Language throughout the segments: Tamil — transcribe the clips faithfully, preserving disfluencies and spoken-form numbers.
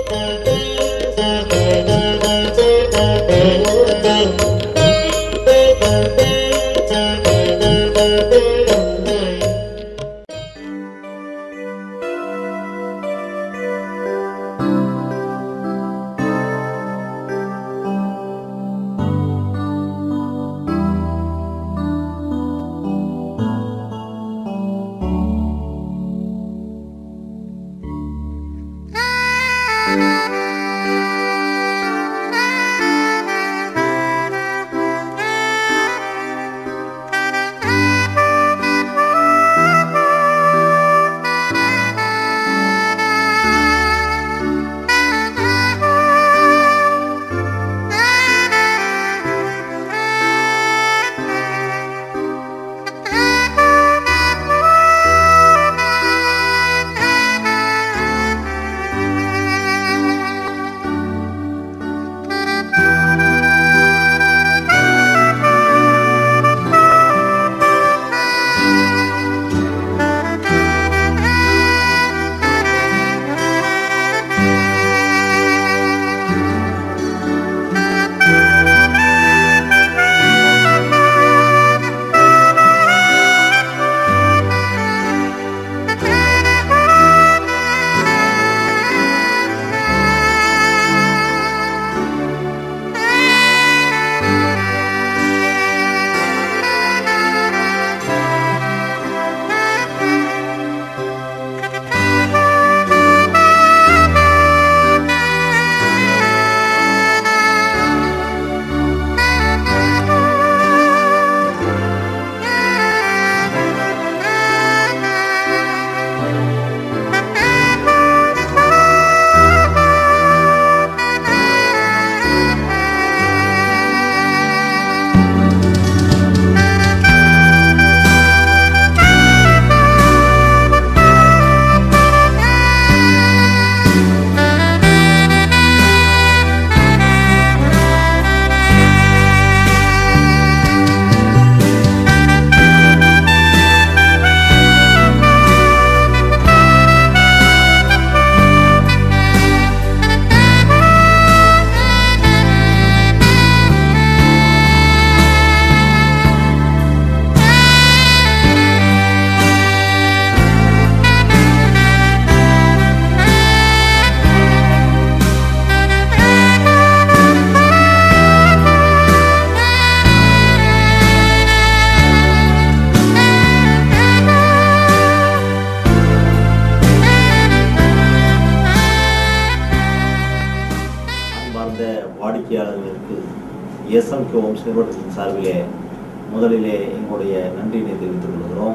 வாடிக்கையாளர்களுக்கு எஸ்எம்கே ஹோம்ஸ் நிறுவனத்தின் சார்பிலே முதலிலே எங்களுடைய நன்றியினை தெரிவித்துக் கொள்கிறோம்.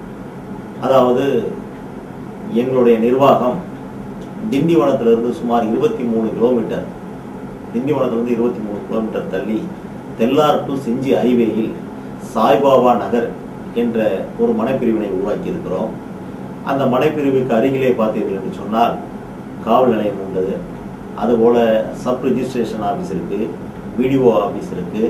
அதாவது எங்களுடைய நிர்வாகம் திண்டிவனத்திலிருந்து சுமார் இருபத்தி மூணு கிலோமீட்டர் திண்டிவனத்திலிருந்து இருபத்தி மூணு கிலோமீட்டர் தள்ளி தெல்லார் டு செஞ்சி ஹைவேயில் சாய்பாபா நகர் என்ற ஒரு மனைப்பிரிவினை உருவாக்கி இருக்கிறோம். அந்த மனைப்பிரிவுக்கு அருகிலே பார்த்தீர்கள் என்று சொன்னால் காவல் நிலையம் உள்ளது. அதுபோல சப் ரிஜிஸ்ட்ரேஷன் ஆஃபீஸ் இருக்குது, பிடிஓ ஆஃபீஸ் இருக்குது,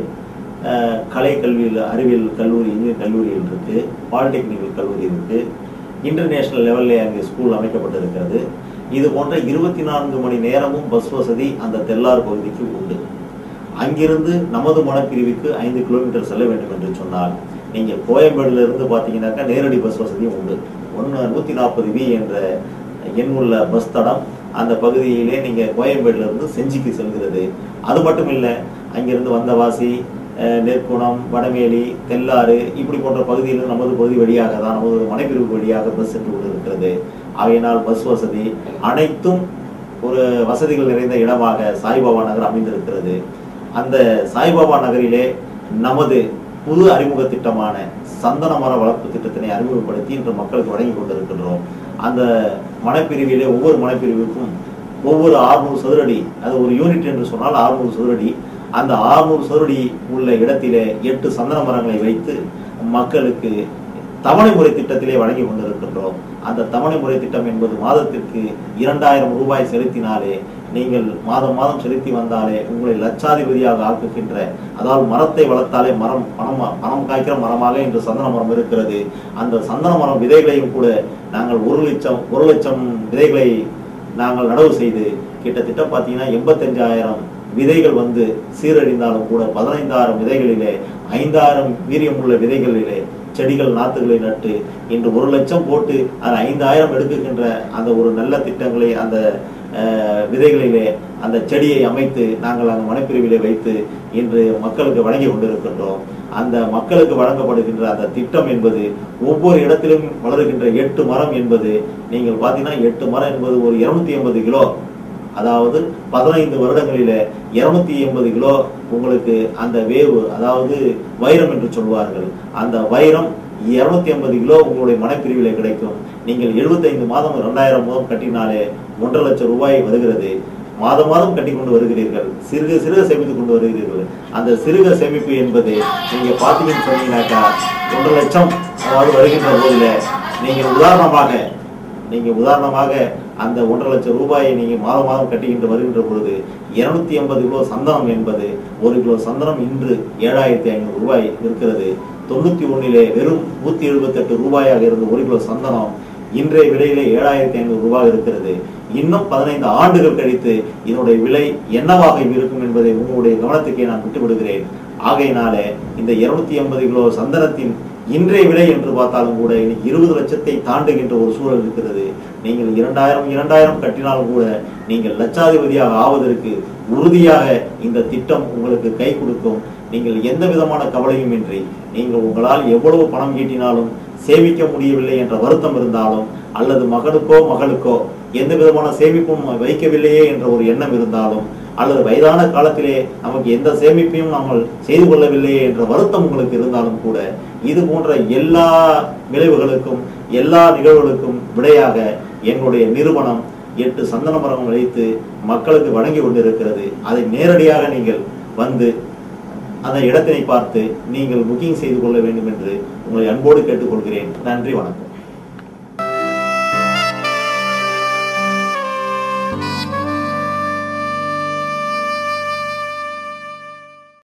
கலை கல்வியில் அறிவியல் கல்லூரி இன்ஜினியர் கல்லூரிகள் இருக்குது, பாலிடெக்னிக்கல் கல்லூரி இருக்குது, இன்டர்நேஷ்னல் லெவலில் அங்கே ஸ்கூல் அமைக்கப்பட்டிருக்கிறது. இது போன்ற இருபத்தி நான்கு மணி நேரமும் பஸ் வசதி அந்த தெல்லார் பகுதிக்கு உண்டு. அங்கிருந்து நமது மனப்பிரிவுக்கு ஐந்து கிலோமீட்டர் செல்ல வேண்டும் என்று சொன்னால் நீங்கள் கோயம்பேடுல இருந்து பார்த்தீங்கன்னாக்கா நேரடி பஸ் வசதியும் உண்டு. ஒன்று நூற்றி நாற்பது வி என்ற எண் உள்ள பஸ் தடம் அந்த பகுதியிலே நீங்கள் கோயம்பேடுல இருந்து செஞ்சிக்கு செல்கிறது. அது மட்டும் இல்லை, அங்கிருந்து வந்தவாசி, நெற்குணம், வடமேலி, தெல்லாறு இப்படி போன்ற பகுதியில் நமது பகுதி வழியாக தான் நமது மனைப்பிரிவு வழியாக பஸ் சென்று கொண்டிருக்கிறது. ஆகையினால் பஸ் வசதி அனைத்தும் ஒரு வசதிகள் நிறைந்த இடமாக சாய்பாபா நகர் அமைந்திருக்கிறது. அந்த சாய்பாபா நகரிலே நமது புது அறிமுக திட்டமான சந்தன மர வளர்ப்பு திட்டத்தினை அறிமுகப்படுத்தி இன்று மக்களுக்கு வழங்கி கொண்டிருக்கின்றோம். அந்த மனைப்பிரிவிலே ஒவ்வொரு மனைப்பிரிவுக்கும் ஒவ்வொரு ஆறுநூறு சதுரடி, அது ஒரு யூனிட் என்று சொன்னால் ஆறுநூறு சதுரடி, அந்த ஆறுநூறு சதுரடி உள்ள இடத்திலே எட்டு சந்தன மரங்களை வைத்து மக்களுக்கு தவணை முறை திட்டத்திலே வழங்கி கொண்டிருக்கின்றோம். அந்த தவணை முறை திட்டம் என்பது மாதத்திற்கு இரண்டாயிரம் ரூபாய் செலுத்தினாலே, நீங்கள் மாதம் மாதம் செலுத்தி வந்தாலே உங்களை லட்சாதிபதியாக ஆக்குகின்ற, அதாவது மரத்தை வளர்த்தாலே மரம் பணம் பணம் காய்க்கிற மரமாக இன்று சந்தன மரம் இருக்கிறது. அந்த சந்தன மரம் விதைகளையும் கூட நாங்கள் ஒரு லட்சம் ஒரு லட்சம் விதைகளை நாங்கள் நடவு செய்து கிட்டத்தட்ட பார்த்தீங்கன்னா எண்பத்தஞ்சாயிரம் விதைகள் வந்து சீரழிந்தாலும் கூட பதினைந்தாயிரம் விதைகளிலே ஐந்தாயிரம் வீரியமுள்ள விதைகளிலே செடிகள் நாற்றுகளை நட்டு இன்று ஒரு லட்சம் போட்டு அது ஐந்தாயிரம் எடுக்குகின்ற அந்த ஒரு நல்ல திட்டங்களை அந்த விதைகளிலே அந்த செடியை அமைத்து நாங்கள் அந்த மனைப்பிரிவிலே வைத்து இன்று மக்களுக்கு வழங்கி கொண்டிருக்கின்றோம். அந்த மக்களுக்கு வழங்கப்படுகின்ற அந்த திட்டம் என்பது ஒவ்வொரு இடத்திலும் வளருகின்ற எட்டு மரம் என்பது நீங்கள் பார்த்தீங்கன்னா எட்டு மரம் என்பது ஒரு இருநூத்தி எண்பது கிலோ, அதாவது பதினைந்து வருடங்களில இருநூத்தி எண்பது கிலோ உங்களுக்கு அந்த வேவு, அதாவது வைரம் என்று சொல்வார்கள், அந்த வைரம் இருநூத்தி ஐம்பது கிலோ உங்களுடைய மனைப்பிரிவிலே கிடைக்கும். நீங்கள் எழுபத்தி ஐந்து மாதம் இரண்டாயிரம் மாதம் கட்டினாலே ஒன்றரை லட்சம் ரூபாய் வருகிறது. மாதம் மாதம் கட்டி கொண்டு வருகிறீர்கள், சிறுக சிறுக சேமித்துக் கொண்டு வருகிறீர்கள். அந்த சிறுக சேமிப்பு என்பது நீங்க பாத்தீங்கன்னு சொன்னீங்கன்னாக்கா ஒன்றரை லட்சம் அதாவது வருகின்ற போதில நீங்கள் உதாரணமாக நீங்க உதாரணமாக அந்த ஒன்றரை லட்சம் ரூபாயை நீங்க மாதம் மாதம் கட்டுகின்ற வருகின்ற பொழுது இருநூத்தி எண்பது கிலோ சந்தனம் என்பது ஒரு கிலோ சந்தனம் இன்று ஏழாயிரத்தி ஐநூறு ரூபாய் இருக்கிறது. தொண்ணூத்தி ஒன்னிலே வெறும் நூத்தி எழுபத்தி எட்டு ரூபாயாக இருந்த ஒரு கிலோ சந்தனம் இன்றைய விலையிலே ஏழாயிரத்தி ஐநூறு ரூபாய் இருக்கிறது. இன்னும் பதினைந்து ஆண்டுகள் கழித்து இதனுடைய விலை என்னவாக இருக்கும் என்பதை உங்களுடைய கவனத்துக்கே நான் விட்டுவிடுகிறேன். ஆகையினாலே இந்த இருநூத்தி எண்பது கிலோ சந்தனத்தின் இன்றைய விலை என்று பார்த்தாலும் கூட இன்னைக்கு இருபது லட்சத்தை தாண்டுகின்ற ஒரு சூழல் இருக்கிறது. நீங்கள் இரண்டாயிரம் இரண்டாயிரம் கட்டினாலும் கூட நீங்கள் லட்சாதிபதியாக ஆவதற்கு உறுதியாக இந்த திட்டம் உங்களுக்கு கை கொடுக்கும். நீங்கள் எந்த விதமான கவலையும் இன்றி நீங்கள் உங்களால் எவ்வளவு பணம் ஈட்டினாலும் சேமிக்க முடியவில்லை என்ற வருத்தம் இருந்தாலும் அல்லது மகனுக்கோ மகளுக்கோ எந்த விதமான சேமிப்பும் வைக்கவில்லையே என்ற ஒரு எண்ணம் இருந்தாலும் அல்லது வயதான காலத்திலே நமக்கு எந்த சேமிப்பையும் நாம் செய்து கொள்ளவில்லையே என்ற வருத்தம் உங்களுக்கு இருந்தாலும் கூட இது போன்ற எல்லா விளைவுகளுக்கும் எல்லா நிகழ்வுகளுக்கும் விடையாக எங்களுடைய நிறுவனம் எட்டு சந்தன மரம் வைத்து மக்களுக்கு வழங்கி கொண்டிருக்கிறது. அதை நேரடியாக நீங்கள் வந்து அந்த இடத்தினை பார்த்து நீங்கள் புக்கிங் செய்து கொள்ள வேண்டும் என்று உங்களை அன்போடு கேட்டுக்கொள்கிறேன். நன்றி, வணக்கம்.